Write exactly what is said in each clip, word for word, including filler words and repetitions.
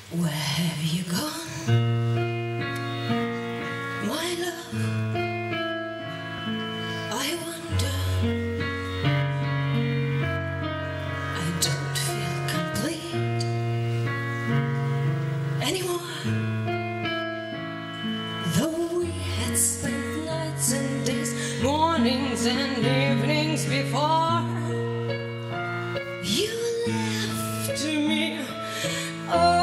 Where have you gone, my love? I wonder. I don't feel complete anymore. Though we had spent nights and days, mornings and evenings before you left me. Oh,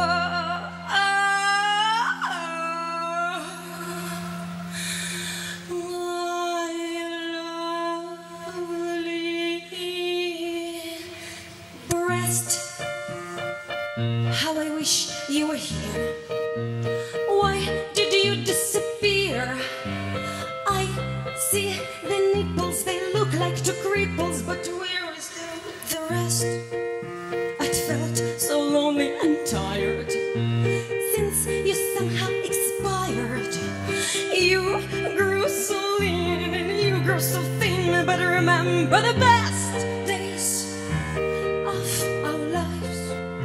how I wish you were here. Why did you disappear? I see the nipples, they look like two cripples, but where is the, the rest? I felt so lonely and tired since you somehow expired. You grew so lean and you grew so thin, but remember the best days of our lives.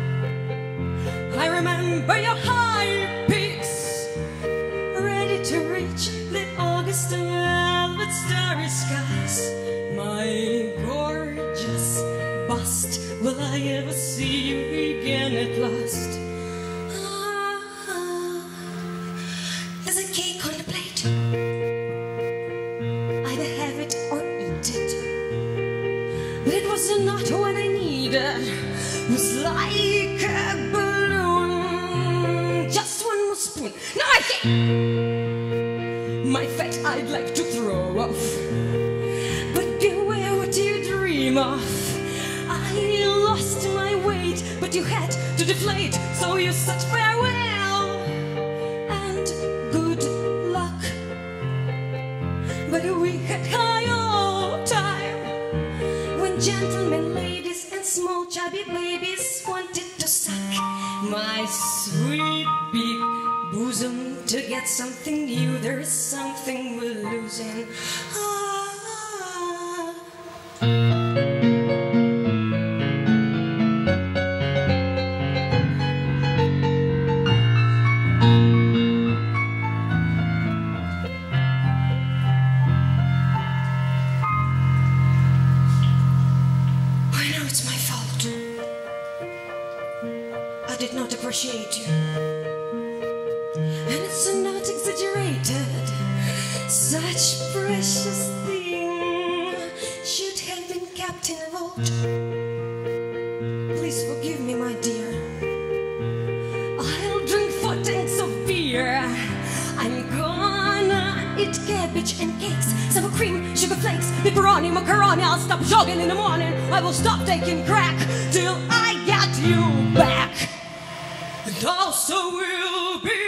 I remember your high peaks, ready to reach the August and velvet starry skies. My gorgeous bust, will I ever see you again at last? Ah, there's a cake on the plate. Either have it or eat it. But it was not what I needed. It was like a balloon. Just one more spoon. Now I think my fat I'd like to throw off. But beware what you dream of. I lost my weight, but you had to deflate. So you said farewell and good luck. But we had high old time when gentlemen, ladies, and small chubby babies wanted to suck my sweet big bosom to get something new. There's something we're losing. Ah. I know it's my fault. I did not appreciate you. And it's not exaggerated. Such precious thing should have been kept in a vault. Please forgive me, my dear. I'll drink four tanks of beer. I'm gonna eat cabbage and cakes, sour cream, sugar flakes, pepperoni, macaroni. I'll stop jogging in the morning. I will stop taking crack till I get you back. And also will be